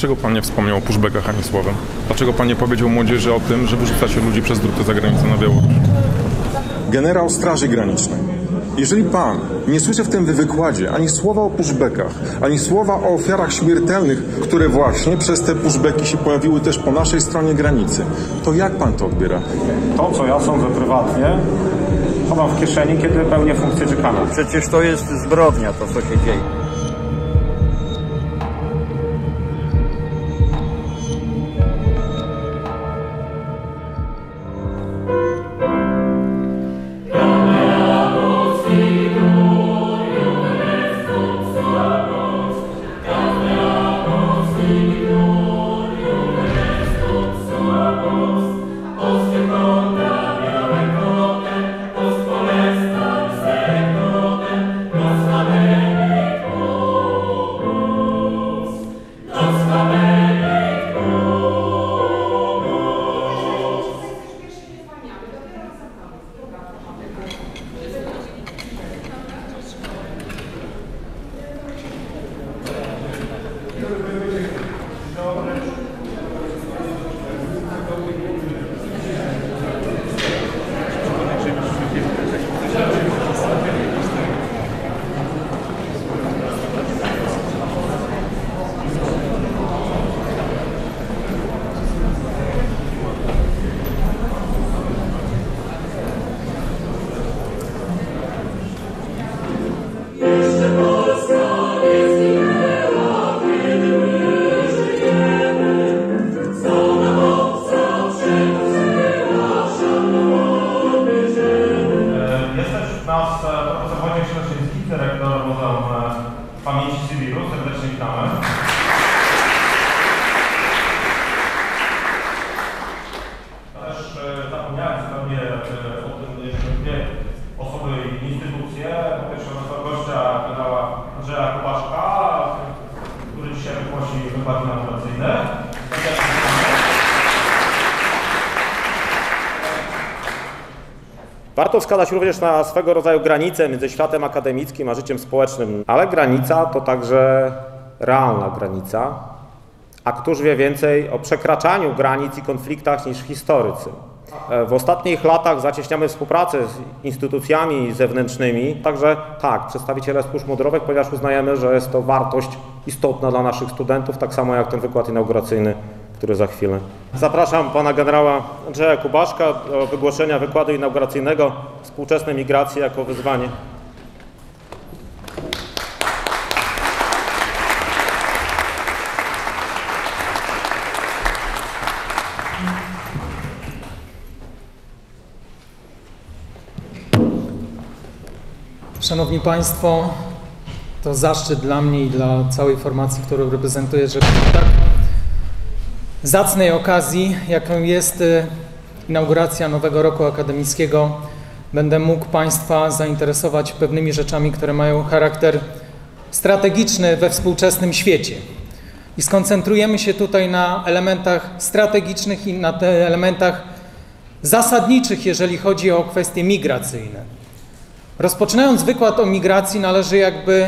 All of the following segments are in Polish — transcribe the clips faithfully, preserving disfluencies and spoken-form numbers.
Dlaczego pan nie wspomniał o pushbackach ani słowem? Dlaczego pan nie powiedział młodzieży o tym, że wyrzucacie ludzi przez druty za granicę na Białoruś? Generał Straży Granicznej, jeżeli pan nie słyszy w tym wykładzie ani słowa o pushbackach, ani słowa o ofiarach śmiertelnych, które właśnie przez te pushbacki się pojawiły też po naszej stronie granicy, to jak pan to odbiera? To, co ja sądzę prywatnie, chowam w kieszeni, kiedy pełnię funkcję dziekana. Przecież to jest zbrodnia, to co się dzieje. Dyrektor Muzeum Pamięci Sybiru. Serdecznie witamy. Też zapomniałem zupełnie o tym, że dwie osoby i instytucje. Po pierwsze naszego gościa generała Andrzeja Kubaszka, który dzisiaj wygłosi wykład inauguracyjny. Warto wskazać również na swego rodzaju granicę między światem akademickim a życiem społecznym, ale granica to także realna granica, a któż wie więcej o przekraczaniu granic i konfliktach niż historycy. W ostatnich latach zacieśniamy współpracę z instytucjami zewnętrznymi, także tak, przedstawiciele służb mundurowych, ponieważ uznajemy, że jest to wartość istotna dla naszych studentów, tak samo jak ten wykład inauguracyjny, który za chwilę. Zapraszam pana generała Andrzeja Kubaszka do wygłoszenia wykładu inauguracyjnego Współczesne migracje jako wyzwanie. Szanowni Państwo, to zaszczyt dla mnie i dla całej formacji, którą reprezentuję, że tak zacnej okazji, jaką jest inauguracja nowego roku akademickiego, będę mógł Państwa zainteresować pewnymi rzeczami, które mają charakter strategiczny we współczesnym świecie. I skoncentrujemy się tutaj na elementach strategicznych i na te elementach zasadniczych, jeżeli chodzi o kwestie migracyjne. Rozpoczynając wykład o migracji, należy jakby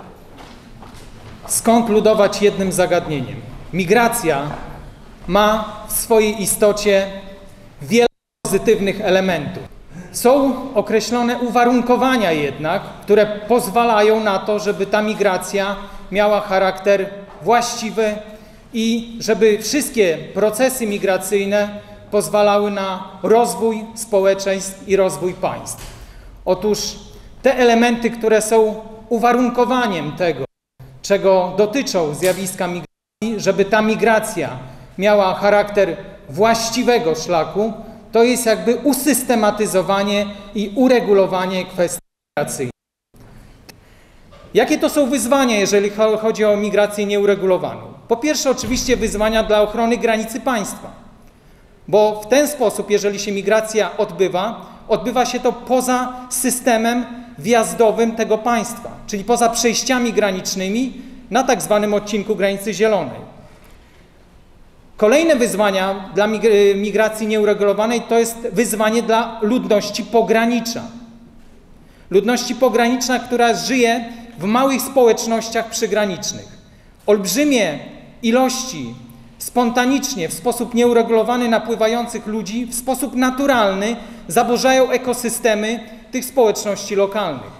skonkludować jednym zagadnieniem. Migracja ma w swojej istocie wiele pozytywnych elementów. Są określone uwarunkowania jednak, które pozwalają na to, żeby ta migracja miała charakter właściwy i żeby wszystkie procesy migracyjne pozwalały na rozwój społeczeństw i rozwój państw. Otóż te elementy, które są uwarunkowaniem tego, czego dotyczą zjawiska migracji, żeby ta migracja miała charakter właściwego szlaku, to jest jakby usystematyzowanie i uregulowanie kwestii migracyjnych. Jakie to są wyzwania, jeżeli chodzi o migrację nieuregulowaną? Po pierwsze, oczywiście wyzwania dla ochrony granicy państwa, bo w ten sposób, jeżeli się migracja odbywa, odbywa się to poza systemem wjazdowym tego państwa, czyli poza przejściami granicznymi na tak zwanym odcinku granicy zielonej. Kolejne wyzwania dla migracji nieuregulowanej to jest wyzwanie dla ludności pogranicza. Ludności pograniczna, która żyje w małych społecznościach przygranicznych. Olbrzymie ilości spontanicznie, w sposób nieuregulowany napływających ludzi w sposób naturalny zaburzają ekosystemy tych społeczności lokalnych.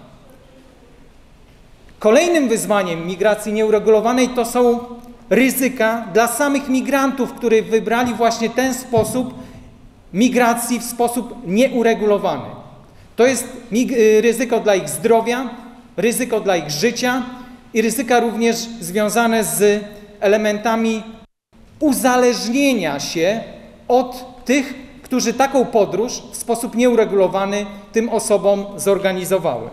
Kolejnym wyzwaniem migracji nieuregulowanej to są ryzyka dla samych migrantów, którzy wybrali właśnie ten sposób migracji w sposób nieuregulowany. To jest ryzyko dla ich zdrowia, ryzyko dla ich życia i ryzyka również związane z elementami uzależnienia się od tych, którzy taką podróż w sposób nieuregulowany tym osobom zorganizowały.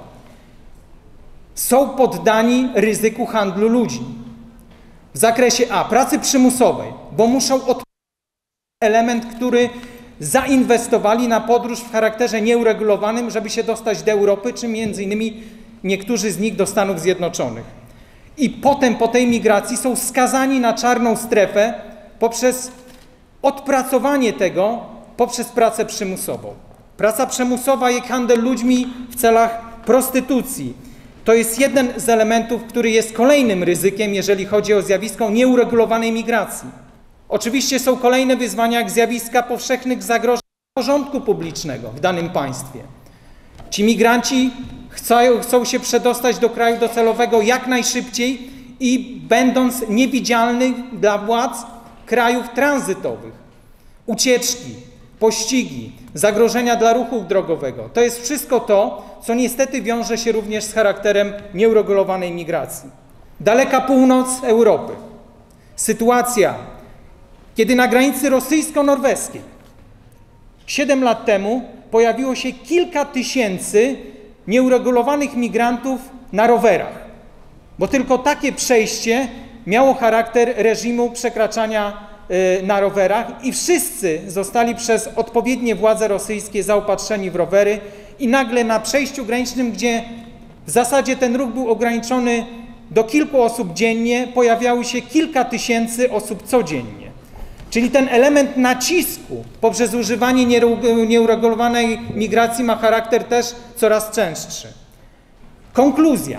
Są poddani ryzyku handlu ludźmi. W zakresie A, pracy przymusowej, bo muszą od element, który zainwestowali na podróż w charakterze nieuregulowanym, żeby się dostać do Europy, czy między innymi niektórzy z nich do Stanów Zjednoczonych. I potem po tej migracji są skazani na czarną strefę poprzez odpracowanie tego, poprzez pracę przymusową. Praca przymusowa i handel ludźmi w celach prostytucji to jest jeden z elementów, który jest kolejnym ryzykiem, jeżeli chodzi o zjawisko nieuregulowanej migracji. Oczywiście są kolejne wyzwania, jak zjawiska powszechnych zagrożeń porządku publicznego w danym państwie. Ci migranci chcą, chcą się przedostać do kraju docelowego jak najszybciej i będąc niewidzialnych dla władz krajów tranzytowych. Ucieczki, pościgi, zagrożenia dla ruchu drogowego. To jest wszystko to, co niestety wiąże się również z charakterem nieuregulowanej migracji. Daleka północ Europy. Sytuacja, kiedy na granicy rosyjsko-norweskiej siedem lat temu pojawiło się kilka tysięcy nieuregulowanych migrantów na rowerach, bo tylko takie przejście miało charakter reżimu przekraczania y, na rowerach i wszyscy zostali przez odpowiednie władze rosyjskie zaopatrzeni w rowery i nagle na przejściu granicznym, gdzie w zasadzie ten ruch był ograniczony do kilku osób dziennie, pojawiało się kilka tysięcy osób codziennie. Czyli ten element nacisku poprzez używanie nieuregulowanej migracji ma charakter też coraz częstszy. Konkluzja.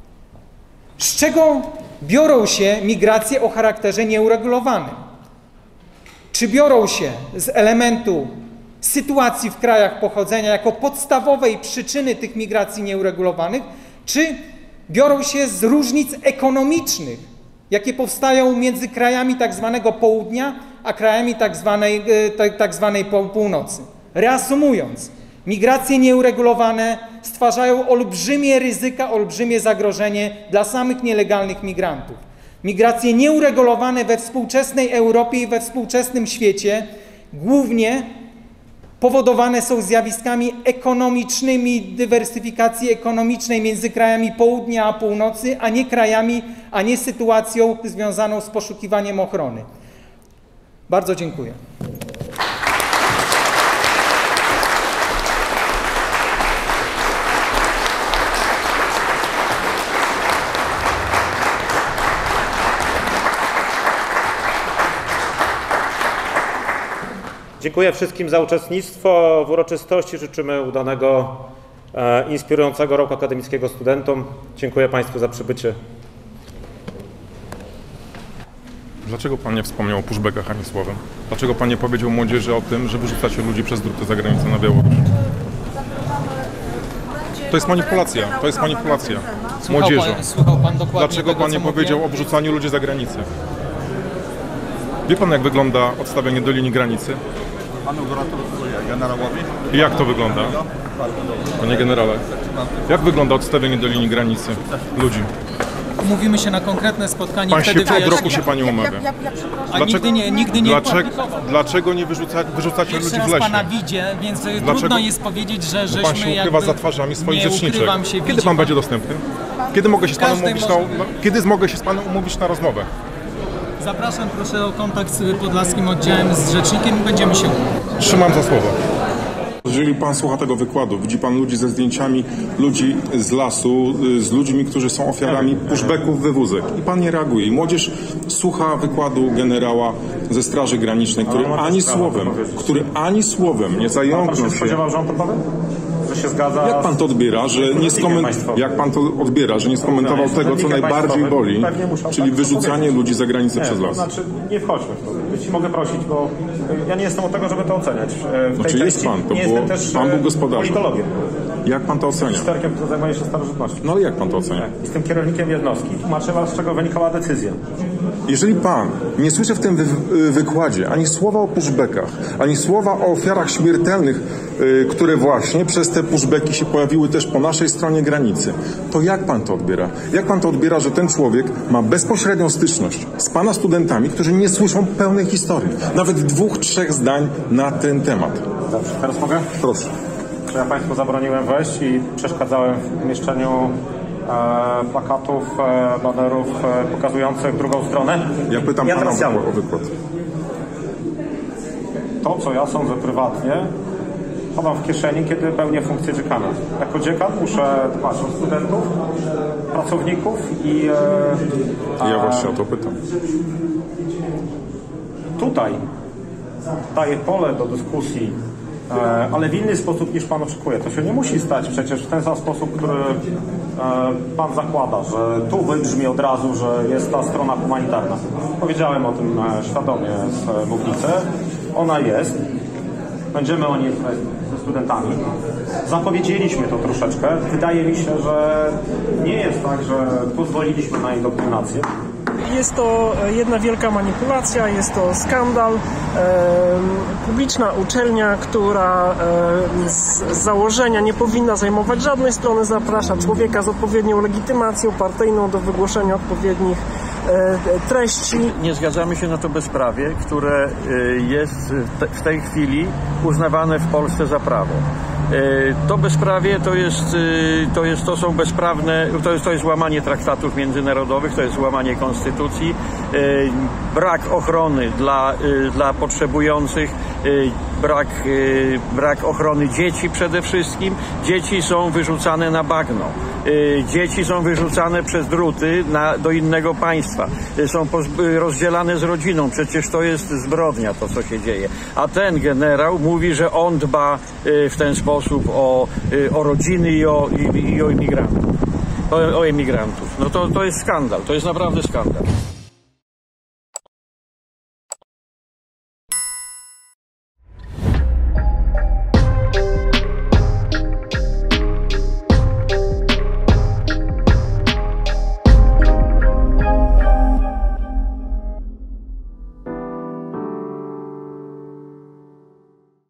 Z czego biorą się migracje o charakterze nieuregulowanym? Czy biorą się z elementu sytuacji w krajach pochodzenia jako podstawowej przyczyny tych migracji nieuregulowanych, czy biorą się z różnic ekonomicznych, jakie powstają między krajami tak zwanego południa, a krajami tak zwanej, tak zwanej północy. Reasumując, migracje nieuregulowane stwarzają olbrzymie ryzyka, olbrzymie zagrożenie dla samych nielegalnych migrantów. Migracje nieuregulowane we współczesnej Europie i we współczesnym świecie głównie powodowane są zjawiskami ekonomicznymi, dywersyfikacji ekonomicznej między krajami południa a północy, a nie krajami, a nie sytuacją związaną z poszukiwaniem ochrony. Bardzo dziękuję. Dziękuję wszystkim za uczestnictwo w uroczystości. Życzymy udanego, e, inspirującego roku akademickiego studentom. Dziękuję Państwu za przybycie. Dlaczego Pan nie wspomniał o pushbackach ani słowem? Dlaczego Pan nie powiedział młodzieży o tym, że wyrzucacie ludzi przez druty za granicę na Białoruś? To jest manipulacja, to jest manipulacja młodzieżą. Słuchał pan, słuchał pan dokładnie Dlaczego tego, Pan nie co mówię? powiedział o wrzucaniu ludzi za granicę? Wie Pan, jak wygląda odstawianie do linii granicy? Panu gratuluję generałowi. I jak to wygląda? Panie generale, jak wygląda odstawienie do linii granicy ludzi? Umówimy się na konkretne spotkanie, Pan wtedy się od wyjaśnię. roku się Pani umawia. A nigdy nie, nigdy nie dlaczego, kwalifikował. dlaczego nie wyrzuca, wyrzucacie Jeszcze ludzi w raz lesie? pana widzę, więc trudno jest powiedzieć, że żeśmy Pan się ukrywa jakby... za twarzami swoich nie rzeczniczek. ukrywam się, Kiedy widzi Pan będzie dostępny? Kiedy mogę się z Panem Każdy umówić na, może- na, kiedy mogę się z Panem umówić na rozmowę? Zapraszam proszę o kontakt z podlaskim oddziałem, z rzecznikiem i będziemy się... Trzymam za słowo. Jeżeli pan słucha tego wykładu, widzi pan ludzi ze zdjęciami ludzi z lasu, z ludźmi, którzy są ofiarami pushbacków wywózek i pan nie reaguje. I młodzież słucha wykładu generała ze Straży Granicznej, który ani słowem, który ani słowem nie zająknął się. że on to powie? że się zgadza. Jak pan to odbiera, że nie skomen... Jak pan to odbiera, że nie skomentował tego, co najbardziej boli, czyli wyrzucanie ludzi za granicę nie, przez las? To znaczy, nie wchodźmy w to. Jeśli mogę prosić, bo ja nie jestem od tego, żeby to oceniać. W Znaczy tej jest pan, to nie było, jestem też pan był gospodarzem. politologiem. Jak pan to ocenia? Ekspertem, który zajmuje się starożytnością. No ale jak pan to ocenia? Jestem kierownikiem jednostki. Tłumaczę was, z czego wynikała decyzja. Jeżeli pan nie słyszy w tym wy wykładzie ani słowa o pushbackach, ani słowa o ofiarach śmiertelnych, yy, które właśnie przez te pushbacki się pojawiły też po naszej stronie granicy, to jak pan to odbiera? Jak pan to odbiera, że ten człowiek ma bezpośrednią styczność z pana studentami, którzy nie słyszą pełnej historii, nawet dwóch, trzech zdań na ten temat? Dobrze, teraz mogę? Proszę. Ja państwu zabroniłem wejść i przeszkadzałem w umieszczeniu e, plakatów, e, banerów e, pokazujących drugą stronę. Ja pytam ja pana teraz ja o wykład. To, co ja sądzę prywatnie, chowam w kieszeni, kiedy pełnię funkcję dziekana. Jako dziekan muszę dbać o studentów, pracowników i... E, Ja właśnie o to pytam. Tutaj daję pole do dyskusji, ale w inny sposób niż pan oczekuje. To się nie musi stać przecież w ten sam sposób, który pan zakłada, że tu wybrzmi od razu, że jest ta strona humanitarna. Powiedziałem o tym świadomie z mównicy. Ona jest. Będziemy o niej ze studentami. Zapowiedzieliśmy to troszeczkę. Wydaje mi się, że nie jest tak, że pozwoliliśmy na indoktrynację. Jest to jedna wielka manipulacja, jest to skandal. Publiczna uczelnia, która z założenia nie powinna zajmować żadnej strony, zaprasza człowieka z odpowiednią legitymacją partyjną do wygłoszenia odpowiednich treści. Nie zgadzamy się na to bezprawie, które jest w tej chwili uznawane w Polsce za prawo. To bezprawie to jest, to jest, to są bezprawne, to jest, to jest łamanie traktatów międzynarodowych, to jest łamanie konstytucji, brak ochrony dla, dla potrzebujących, brak, brak ochrony dzieci przede wszystkim. Dzieci są wyrzucane na bagno. Dzieci są wyrzucane przez druty na, do innego państwa. Są rozdzielane z rodziną. Przecież to jest zbrodnia, to co się dzieje. A ten generał mówi, że on dba w ten sposób o, o rodziny i o, i, i o imigrantów. O, o emigrantów. No to, to jest skandal. To jest naprawdę skandal.